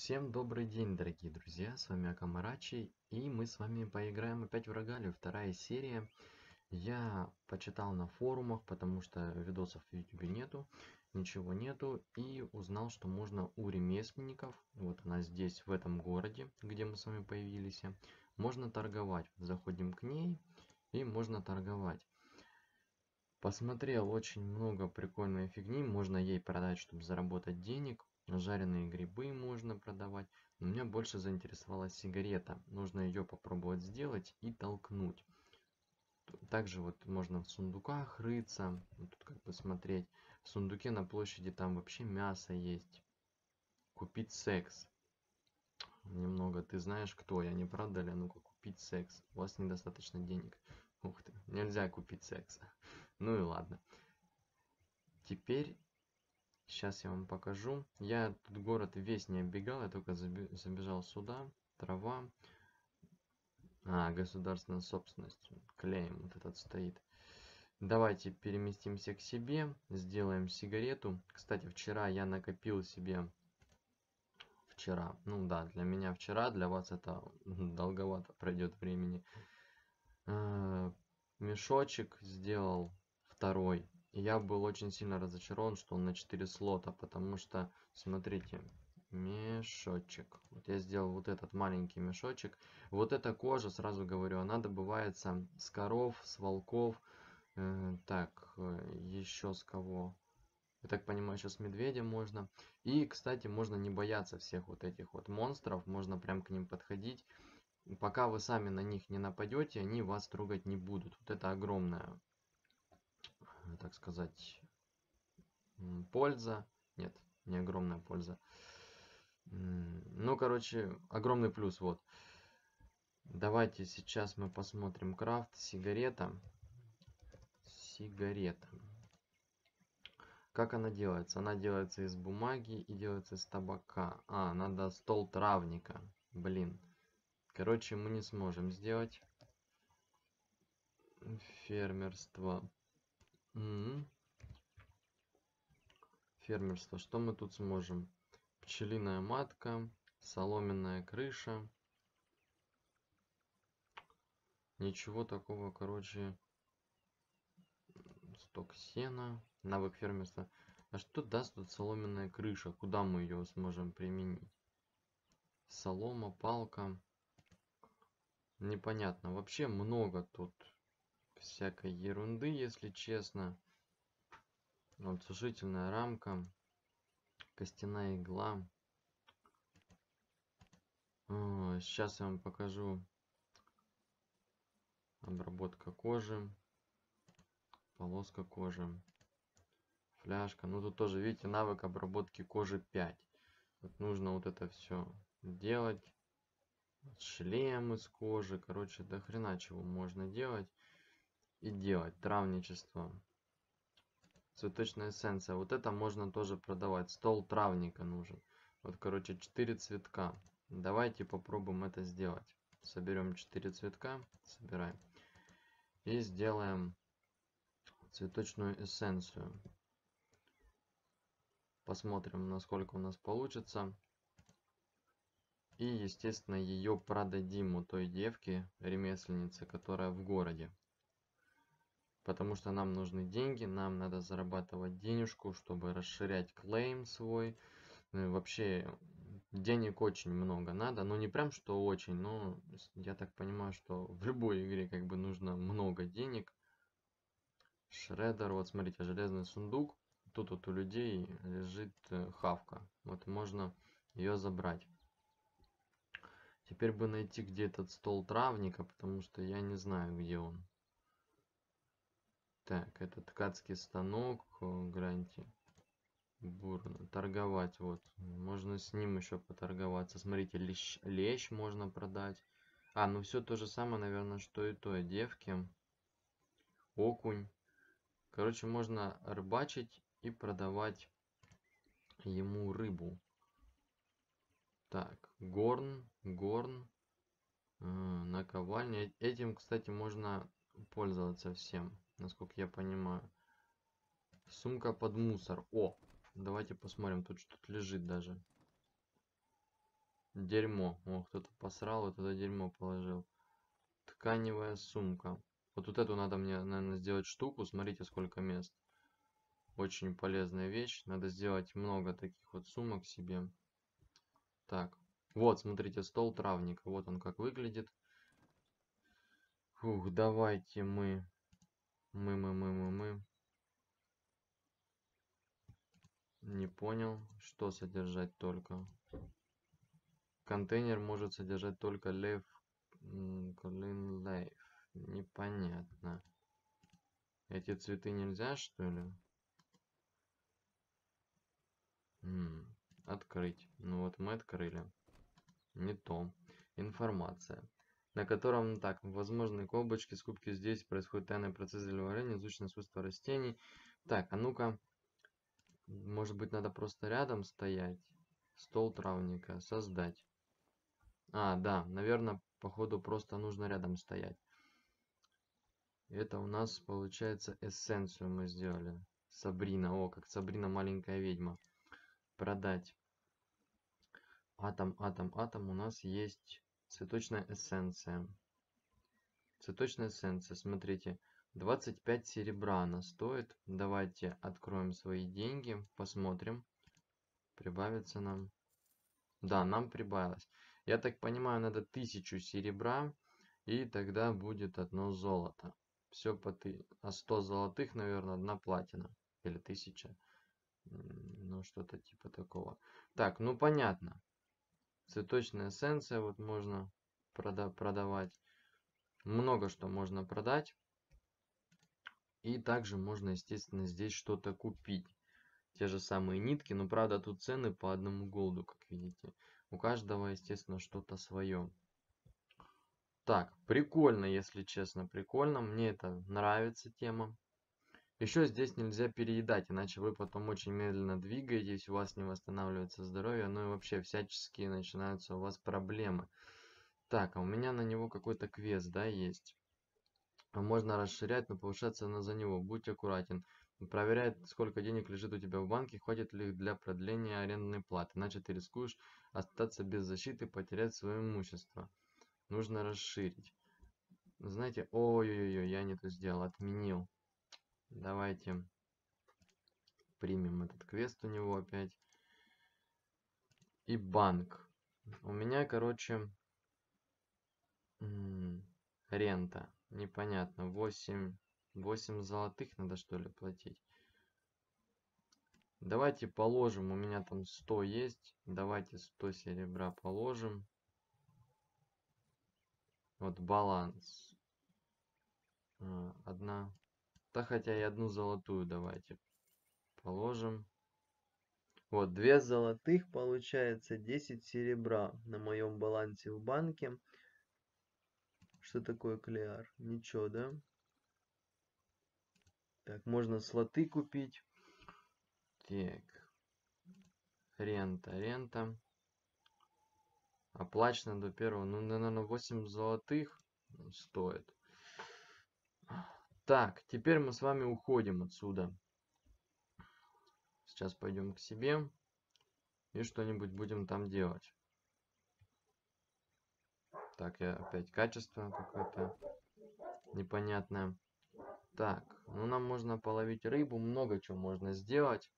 Всем добрый день, дорогие друзья, с вами Акамарачи, и мы с вами поиграем опять в Рогалию, вторая серия. Я почитал на форумах, потому что видосов в YouTube нету, ничего нету, и узнал, что можно у ремесленников, вот она здесь, в этом городе, где мы с вами появились, можно торговать. Заходим к ней, и можно торговать. Посмотрел очень много прикольной фигни, можно ей продать, чтобы заработать денег. Жареные грибы можно продавать. Но меня больше заинтересовала сигарета. Нужно ее попробовать сделать и толкнуть. Также вот можно в сундуках рыться. Вот тут как бы смотреть. В сундуке на площади там вообще мясо есть. Купить секс. Немного ты знаешь, кто я, не правда ли? Ну-ка, купить секс. У вас недостаточно денег. Ух ты, нельзя купить секс. Ну и ладно. Теперь, сейчас я вам покажу. Я тут город весь не оббегал, я только забежал сюда. Трава. Государственная собственность. Клейм вот этот стоит. Давайте переместимся к себе. Сделаем сигарету. Кстати, вчера я накопил себе... Вчера. Ну да, для меня вчера, для вас это долговато пройдет времени. Мешочек сделал второй. И я был очень сильно разочарован, что он на 4 слота, потому что, смотрите, мешочек. Вот я сделал вот этот маленький мешочек. Вот эта кожа, сразу говорю, она добывается с коров, с волков. Еще с кого? Я так понимаю, сейчас медведя можно. И, кстати, можно не бояться всех вот этих вот монстров. Можно прям к ним подходить. Пока вы сами на них не нападете, они вас трогать не будут. Вот это огромная, так сказать, польза. Нет, не огромная польза. Ну, короче, огромный плюс, вот. Давайте сейчас мы посмотрим крафт. Сигарета. Сигарета. Как она делается? Она делается из бумаги и делается из табака. Надо стол травника. Блин. Короче, мы не сможем сделать. Фермерство. Фермерство. Что мы тут сможем? Пчелиная матка, соломенная крыша. Ничего такого, короче. Сток сена. Навык фермерства. А что даст тут соломенная крыша? Куда мы ее сможем применить? Солома, палка. Непонятно. Вообще много тут всякой ерунды, если честно. Вот сушительная рамка. Костяная игла. Сейчас я вам покажу. Обработка кожи. Полоска кожи. Фляжка. Ну тут тоже, видите, навык обработки кожи 5. Вот нужно вот это все делать. Шлем из кожи. Короче, до хрена чего можно делать. И делать. Травничество. Цветочная эссенция. Вот это можно тоже продавать. Стол травника нужен. Вот, короче, 4 цветка. Давайте попробуем это сделать. Соберем 4 цветка. Собираем. И сделаем цветочную эссенцию. Посмотрим, насколько у нас получится. И, естественно, ее продадим у той девки, ремесленнице, которая в городе. Потому что нам нужны деньги, нам надо зарабатывать денежку, чтобы расширять клейм свой. Ну и вообще, денег очень много надо. Ну, не прям что очень, но я так понимаю, что в любой игре как бы нужно много денег. Шреддер, вот смотрите, железный сундук. Тут вот у людей лежит хавка. Вот можно ее забрать. Теперь бы найти, где этот стол травника, потому что я не знаю, где он. Так, это ткацкий станок, гляньте. Бурно. Торговать, вот. Можно с ним еще поторговаться. Смотрите, лещ можно продать. Ну все то же самое, наверное, что и той девки. Окунь. Короче, можно рыбачить и продавать ему рыбу. Так, горн. Наковальня. Этим, кстати, можно пользоваться всем, насколько я понимаю. Сумка под мусор. Давайте посмотрим, тут что-то лежит даже. Дерьмо. О, кто-то посрал, вот это дерьмо положил. Тканевая сумка. Вот эту надо мне, наверное, сделать штуку. Смотрите, сколько мест. Очень полезная вещь. Надо сделать много таких вот сумок себе. Так. Вот, смотрите, стол травника. Вот он как выглядит. Фух, давайте мы. Не понял, что содержать только. Контейнер может содержать только leaf. Clean leaf. Непонятно. Эти цветы нельзя, что ли? Открыть. Ну вот мы открыли. Не то. Информация. На котором так, возможны колбочки, скупки здесь, происходит тайный процесс варенья, изучено свойства растений. Так, а ну-ка, может быть, надо просто рядом стоять? Стол травника, создать. А, да, наверное, походу просто нужно рядом стоять. Это у нас, получается, эссенцию мы сделали. Сабрина, о, как Сабрина маленькая ведьма. Продать. Атом у нас есть цветочная эссенция. Цветочная эссенция, смотрите, 25 серебра она стоит. Давайте откроем свои деньги, посмотрим. Прибавится нам. Да, нам прибавилось. Я так понимаю, надо 1000 серебра, и тогда будет одно золото. Все по а 100 золотых, наверное, одна платина. Или 1000. Ну, что-то типа такого. Так, ну понятно. Цветочная эссенция вот можно продавать. Много что можно продать. И также можно, естественно, здесь что-то купить. Те же самые нитки, но правда тут цены по 1 голду, как видите. У каждого, естественно, что-то свое. Так, прикольно, если честно, прикольно. Мне это нравится тема. Еще здесь нельзя переедать, иначе вы потом очень медленно двигаетесь, у вас не восстанавливается здоровье, ну и вообще всяческие начинаются у вас проблемы. Так, а у меня на него какой-то квест, да, есть. Можно расширять, но повышать цену за него. Будь аккуратен. Проверяй, сколько денег лежит у тебя в банке, хватит ли их для продления арендной платы. Иначе ты рискуешь остаться без защиты и потерять свое имущество. Нужно расширить. Знаете, ой-ой-ой, я не то сделал, отменил. Давайте примем этот квест у него опять. И банк. У меня, короче, рента. Непонятно. 8 золотых надо, что ли, платить. Давайте положим. У меня там 100 есть. Давайте 100 серебра положим. Вот баланс. Одна. Да хотя и одну золотую давайте положим. Вот, 2 золотых получается 10 серебра на моем балансе в банке. Что такое клеар? Ничего, да? Так, можно слоты купить. Так. Рента. Оплачено до первого. Ну, наверное, 8 золотых стоит. Так, теперь мы с вами уходим отсюда. Сейчас пойдем к себе. И что-нибудь будем там делать. Так, я опять качество какое-то непонятное. Так, ну нам можно половить рыбу. Много чего можно сделать.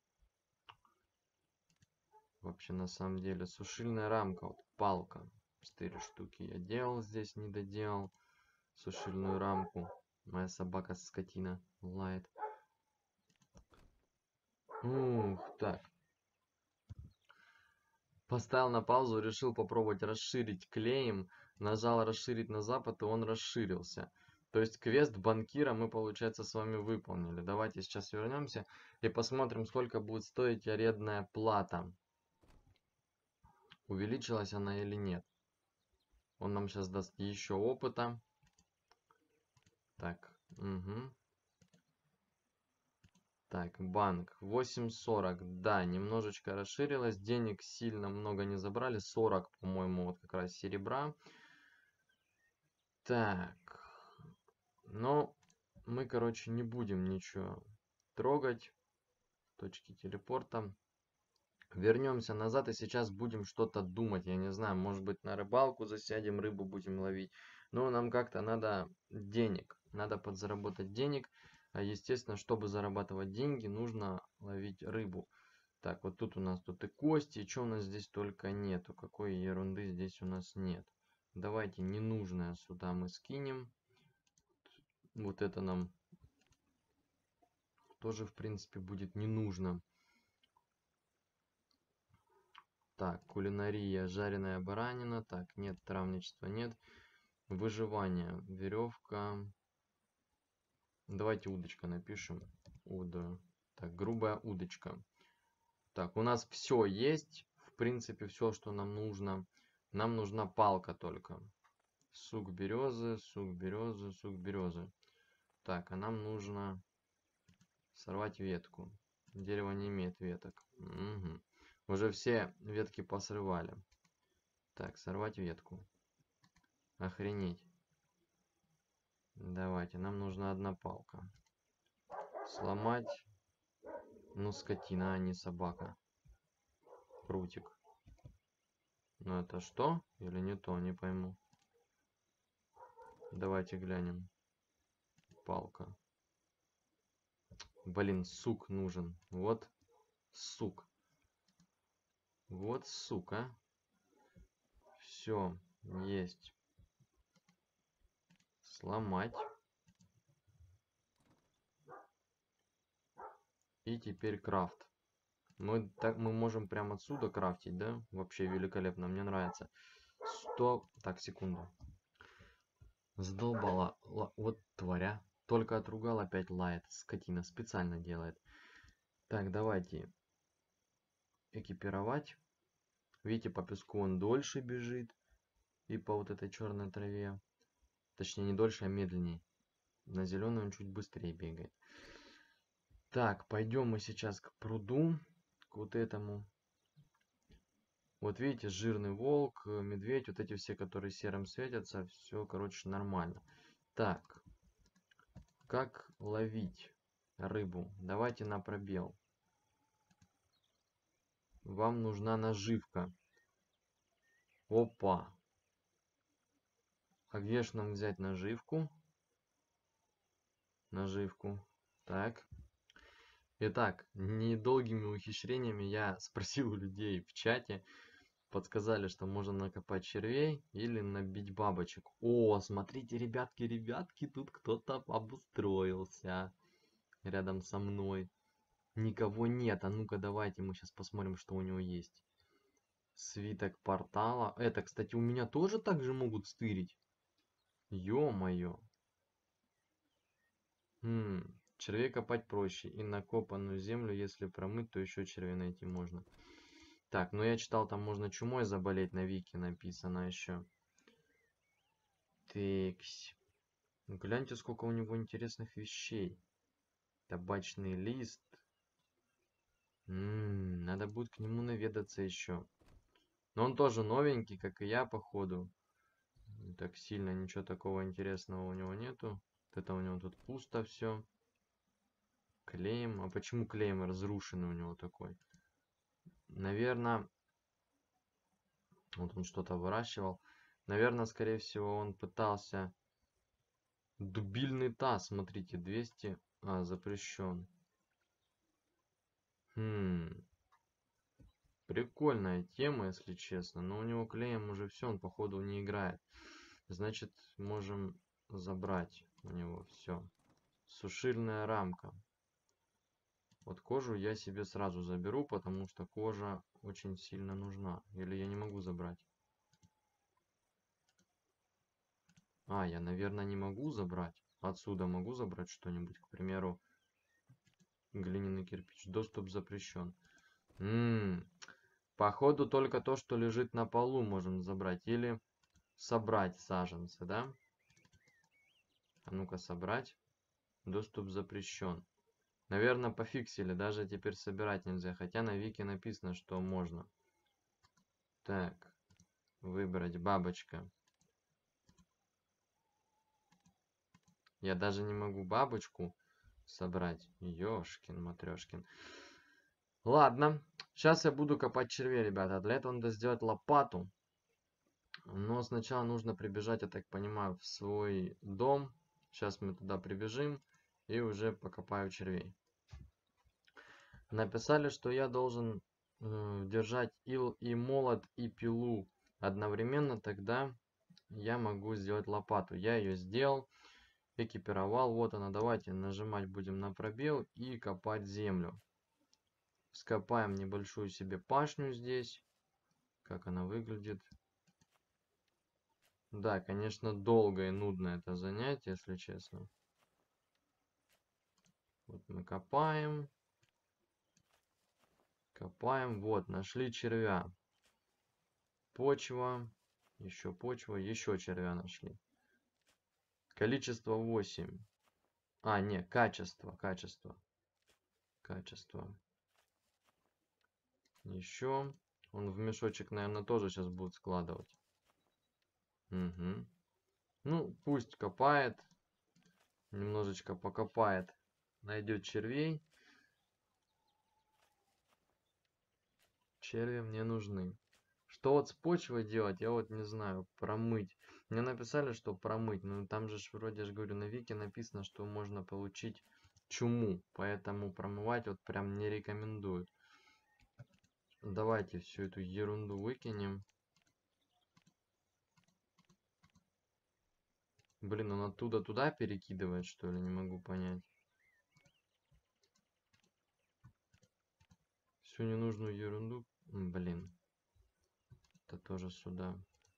Вообще, на самом деле, сушильная рамка. Вот палка. 4 штуки я делал здесь, не доделал. Сушильную рамку. Моя собака скотина лает. Ух, так. Поставил на паузу, решил попробовать расширить клеем. Нажал расширить на запад, и он расширился. То есть квест банкира мы, получается, с вами выполнили. Давайте сейчас вернемся и посмотрим, сколько будет стоить арендная плата. Увеличилась она или нет. Он нам сейчас даст еще опыта. Так, угу. Так, банк 8.40. Да, немножечко расширилось. Денег сильно много не забрали. 40, по-моему, вот как раз серебра. Так. Но мы, короче, не будем ничего трогать. Точки телепорта. Вернемся назад и сейчас будем что-то думать. Я не знаю, может быть, на рыбалку засядем, рыбу будем ловить. Но нам как-то надо денег. Надо подзаработать денег. А естественно, чтобы зарабатывать деньги, нужно ловить рыбу. Так, вот тут у нас тут и кости. И что у нас здесь только нету? Какой ерунды здесь у нас нет. Давайте ненужное сюда мы скинем. Вот это нам тоже, в принципе, будет не нужно. Так, кулинария, жареная баранина. Так, нет, травничества нет. Выживание, веревка. Давайте удочка напишем. Так, грубая удочка. Так, у нас все есть. В принципе, все, что нам нужно. Нам нужна палка только. Сук березы, сук березы, сук березы. Так, а нам нужно сорвать ветку. Дерево не имеет веток. Угу. Уже все ветки посрывали. Так, сорвать ветку. Охренеть. Давайте, нам нужна одна палка. Сломать. Ну, скотина, а не собака. Прутик. Ну, это что? Или не то, не пойму. Давайте глянем. Палка. Блин, сук нужен. Вот сук. Вот сука. Все, есть. Сломать. И теперь крафт. Мы можем прямо отсюда крафтить, да? Вообще великолепно, мне нравится. 100... Так, секунду. Задолбала. Вот тваря. Только отругал, опять лает. Скотина специально делает. Так, давайте экипировать. Видите, по песку он дольше бежит. И по вот этой черной траве. Точнее, не дольше, а медленнее. На зеленый он чуть быстрее бегает. Так, пойдем мы сейчас к пруду. К вот этому. Вот видите, жирный волк, медведь. Вот эти все, которые серым светятся. Все, короче, нормально. Так. Как ловить рыбу? Давайте на пробел. Вам нужна наживка. Опа. А где же нам взять наживку? Наживку. Так. Итак, недолгими ухищрениями я спросил у людей в чате. Подсказали, что можно накопать червей или набить бабочек. О, смотрите, ребятки, ребятки, тут кто-то обустроился рядом со мной. Никого нет. А ну-ка, давайте мы сейчас посмотрим, что у него есть. Свиток портала. Это, кстати, у меня тоже так же могут стырить. Ё-моё. Червей копать проще. И накопанную землю, если промыть, то еще червей найти можно. Так, ну я читал, там можно чумой заболеть, на Вики написано еще. Текс. Ну, гляньте, сколько у него интересных вещей. Табачный лист. Надо будет к нему наведаться еще. Но он тоже новенький, как и я, походу. Так сильно ничего такого интересного у него нету. Это у него тут пусто все. Клейм. А почему клейм разрушенный у него такой? Наверное, вот он что-то выращивал. Наверное, скорее всего, он пытался... Дубильный таз, смотрите, 200. А, запрещен. Прикольная тема, если честно. Но у него клеем уже все, он походу не играет. Значит, можем забрать у него все. Сушильная рамка. Вот кожу я себе сразу заберу, потому что кожа очень сильно нужна. Или я не могу забрать? А, я, наверное, не могу забрать. Отсюда могу забрать что-нибудь. К примеру, глиняный кирпич. Доступ запрещен. Походу, только то, что лежит на полу, можем забрать. Или собрать саженцы, да? А ну-ка, собрать. Доступ запрещен. Наверное, пофиксили. Даже теперь собирать нельзя. Хотя на Вики написано, что можно. Так. Выбрать бабочка. Я даже не могу бабочку собрать. Ёшкин, матрёшкин. Ладно. Сейчас я буду копать червей, ребята. Для этого надо сделать лопату. Но сначала нужно прибежать, я так понимаю, в свой дом. Сейчас мы туда прибежим и уже покопаю червей. Написали, что я должен держать и молот, и пилу одновременно, тогда я могу сделать лопату. Я ее сделал, экипировал. Вот она. Давайте нажимать будем на пробел и копать землю. Скопаем небольшую себе пашню здесь. Как она выглядит. Да, конечно, долго и нудно это занятие, если честно. Вот мы копаем. Копаем. Вот, нашли червя. Почва. Еще почва. Еще червя нашли. Количество 8. А, не, качество. Качество. Еще. Он в мешочек, наверное, тоже сейчас будет складывать. Угу. Ну, пусть копает. Немножечко покопает. Найдет червей. Черви мне нужны. Что вот с почвой делать, я вот не знаю. Промыть. Мне написали, что промыть. Но там же вроде, я говорю, на Вики написано, что можно получить чуму. Поэтому промывать вот прям не рекомендуют. Давайте всю эту ерунду выкинем. Блин, он оттуда туда перекидывает, что ли? Не могу понять. Всю ненужную ерунду. Блин. Это тоже сюда.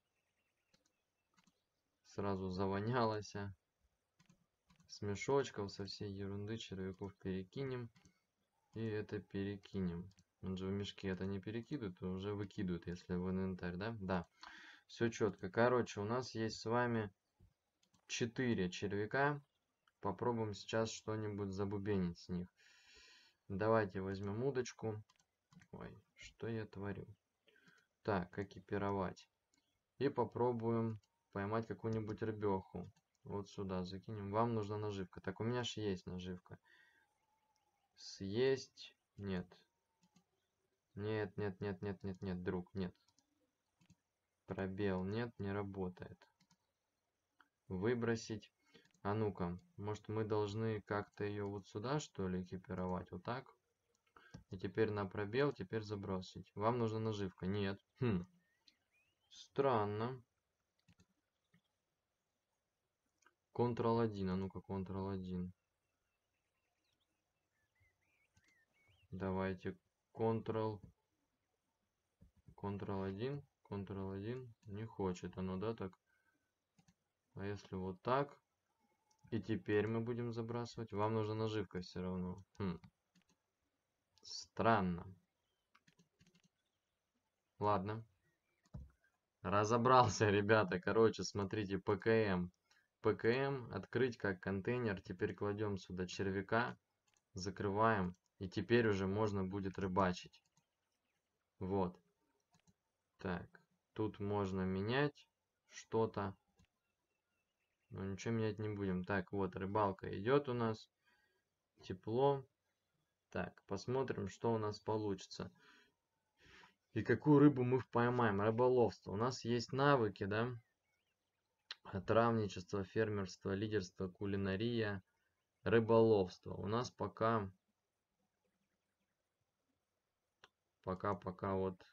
Сразу завонялось. С мешочков, со всей ерунды червяков перекинем. И это перекинем. Он же в мешки это не перекидывает, а уже выкидывает, если в инвентарь, да? Да. Все четко. Короче, у нас есть с вами 4 червяка. Попробуем сейчас что-нибудь забубенить с них. Давайте возьмем удочку. Ой, что я творю? Так, экипировать. И попробуем поймать какую-нибудь рыбеху. Вот сюда закинем. Вам нужна наживка. Так, у меня же есть наживка. Съесть. Нет. Нет, нет, нет, нет, нет, нет, друг, нет. Пробел, нет, не работает. Выбросить. А ну-ка, может мы должны как-то ее вот сюда, что ли, экипировать? Вот так. И теперь на пробел, теперь забросить. Вам нужна наживка? Нет. Хм. Странно. Ctrl-1, а ну-ка, Ctrl-1. Давайте Ctrl-1. Ctrl-1. Не хочет оно, да, так? А если вот так? И теперь мы будем забрасывать. Вам нужна наживка все равно. Хм. Странно. Ладно. Разобрался, ребята. Короче, смотрите, ПКМ. ПКМ открыть как контейнер. Теперь кладем сюда червяка. Закрываем. И теперь уже можно будет рыбачить. Вот. Так. Тут можно менять что-то. Но ничего менять не будем. Так, вот рыбалка идет у нас. Тепло. Так, посмотрим, что у нас получится. И какую рыбу мы поймаем. Рыболовство. У нас есть навыки, да? Травничество, фермерство, лидерство, кулинария, рыболовство. У нас пока вот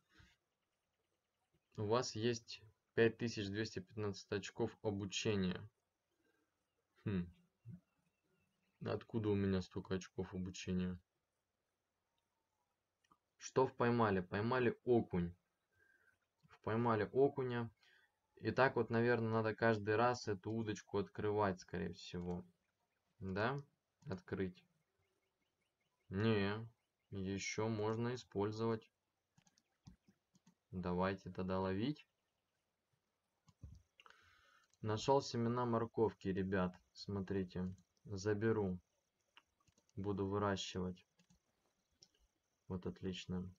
у вас есть 5215 очков обучения. Откуда у меня столько очков обучения? Что поймали? Поймали окунь. Поймали окуня. И так вот, наверное, надо каждый раз эту удочку открывать, скорее всего. Да? Открыть. Не, еще можно использовать. Давайте тогда ловить. Нашел семена морковки, ребят. Смотрите. Заберу. Буду выращивать. Вот отлично.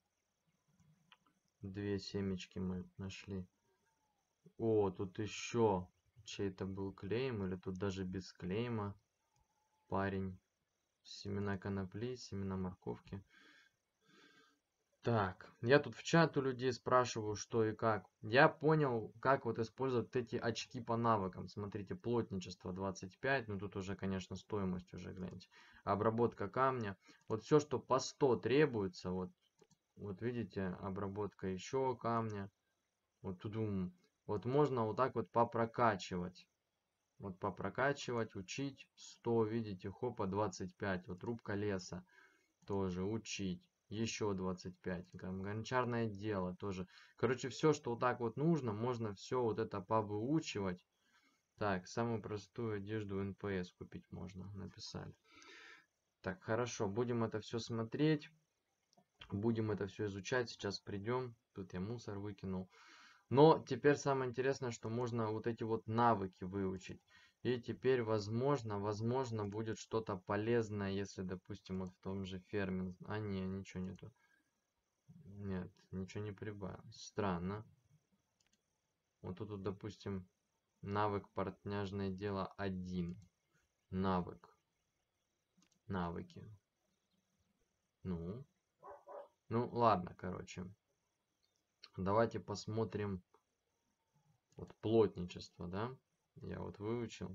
2 семечки мы нашли. О, тут еще чей-то был клейм. Или тут даже без клейма. Парень. Семена конопли, семена морковки. Так, я тут в чат у людей спрашиваю, что и как. Я понял, как вот использовать вот эти очки по навыкам. Смотрите, плотничество 25, ну тут уже, конечно, стоимость уже, гляньте. Обработка камня. Вот все, что по 100 требуется, вот видите, обработка еще камня. Вот тут вот можно вот так вот попрокачивать. Вот попрокачивать, учить 100, видите, хопа 25. Вот рубка леса тоже учить. Еще 25. Гончарное дело тоже. Короче, все, что вот так вот нужно, можно все вот это повыучивать. Так, самую простую одежду НПС купить можно, написали. Так, хорошо, будем это все смотреть. Будем это все изучать. Сейчас придем. Тут я мусор выкинул. Но теперь самое интересное, что можно вот эти вот навыки выучить. И теперь, возможно, будет что-то полезное, если, допустим, вот в том же ферме. А, не, ничего нету. Нет, ничего не прибавил. Странно. Вот тут, вот, допустим, навык портняжное дело 1. Навык. Навыки. Ну. Ну, ладно, короче. Давайте посмотрим. Вот плотничество, да? Я вот выучил.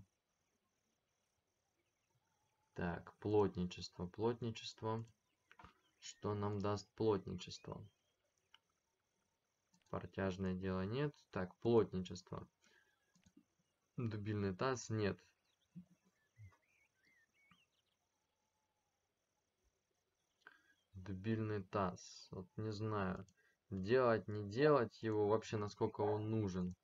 Так, плотничество. Плотничество. Что нам даст плотничество? Портяжное дело нет. Так, плотничество. Дубильный таз нет. Дубильный таз. Вот не знаю. Делать, не делать его, вообще насколько он нужен.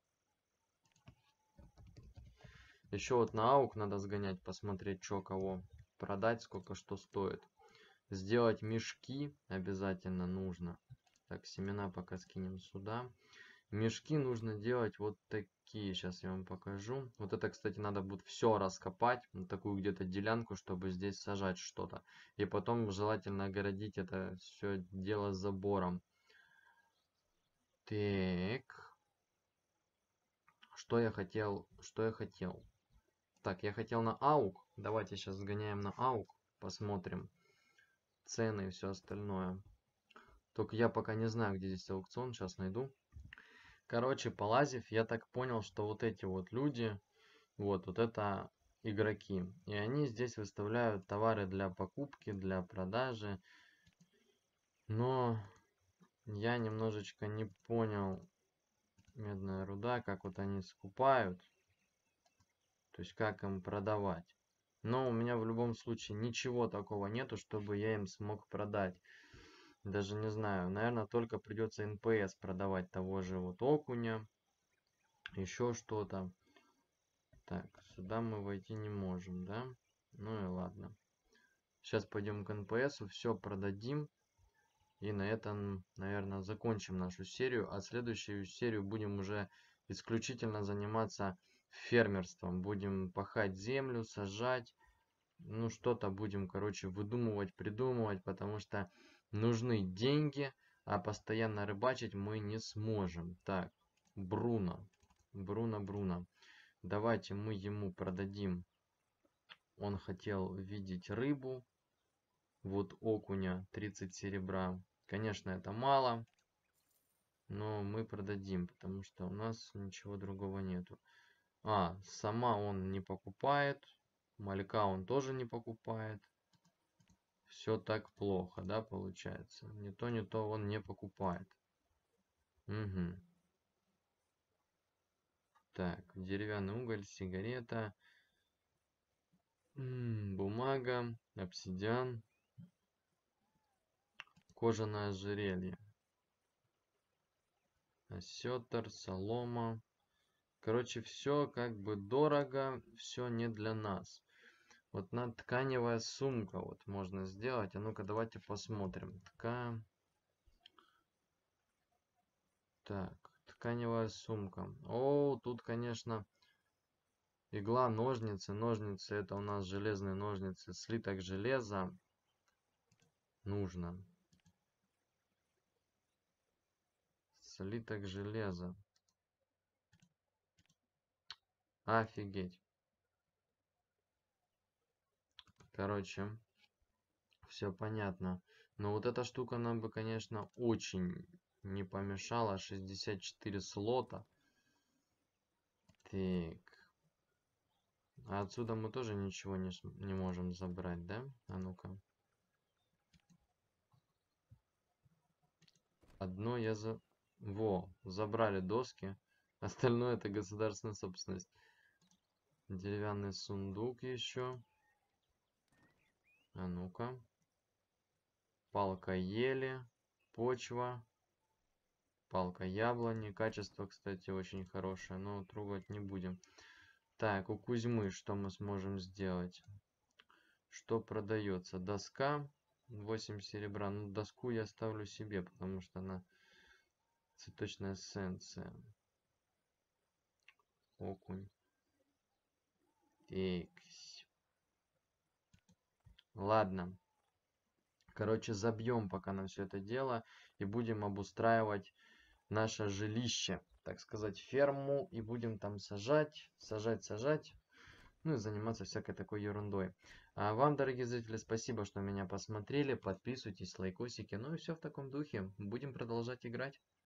Еще вот на аук надо сгонять, посмотреть, что кого. Продать, сколько что стоит. Сделать мешки обязательно нужно. Так, семена пока скинем сюда. Мешки нужно делать вот такие. Сейчас я вам покажу. Вот это, кстати, надо будет все раскопать. Вот такую где-то делянку, чтобы здесь сажать что-то. И потом желательно огородить это все дело забором. Так. Что я хотел? Что я хотел? Так, я хотел на аук. Давайте сейчас сгоняем на аук. Посмотрим цены и все остальное. Только я пока не знаю, где здесь аукцион. Сейчас найду. Короче, полазив, я так понял, что вот эти вот люди, вот это игроки. И они здесь выставляют товары для покупки, для продажи. Но я немножечко не понял, медная руда, как вот они скупают. То есть как им продавать. Но у меня в любом случае ничего такого нету, чтобы я им смог продать. Даже не знаю, наверное, только придется НПС продавать того же вот окуня. Еще что-то. Так, сюда мы войти не можем, да? Ну и ладно. Сейчас пойдем к НПСу, все продадим. И на этом, наверное, закончим нашу серию. А следующую серию будем уже исключительно заниматься фермерством. Будем пахать землю, сажать. Ну, что-то будем, короче, выдумывать, придумывать, потому что нужны деньги, а постоянно рыбачить мы не сможем. Так, Бруно. Бруно. Давайте мы ему продадим. Он хотел видеть рыбу. Вот окуня 30 серебра. Конечно, это мало, но мы продадим, потому что у нас ничего другого нету. А, сама он не покупает. Малька он тоже не покупает. Все так плохо, да, получается. Не то он не покупает. Угу. Так, деревянный уголь, сигарета, бумага, обсидиан, кожаное ожерелье, осетр, солома. Короче, все как бы дорого, все не для нас. Вот на тканевая сумка вот можно сделать. А ну-ка, давайте посмотрим. Так, тканевая сумка. О, тут, конечно, игла, ножницы. Ножницы, это у нас железные ножницы. Слиток железа нужно. Слиток железа. Офигеть. Короче, все понятно. Но вот эта штука нам бы, конечно, очень не помешала. 64 слота. Так. А отсюда мы тоже ничего не можем забрать, да? А ну-ка. Одно я за... Во, забрали доски. Остальное это государственная собственность. Деревянный сундук еще. А ну-ка. Палка ели. Почва. Палка яблони. Качество, кстати, очень хорошее, но трогать не будем. Так, у Кузьмы что мы сможем сделать? Что продается? Доска. 8 серебра. Ну, доску я ставлю себе, потому что она цветочная эссенция. Окунь. Текс. Ладно. Короче, забьем пока на все это дело и будем обустраивать наше жилище, так сказать, ферму, и будем там сажать, ну и заниматься всякой такой ерундой. А вам, дорогие зрители, спасибо, что меня посмотрели, подписывайтесь, лайкосики, ну и все в таком духе, будем продолжать играть.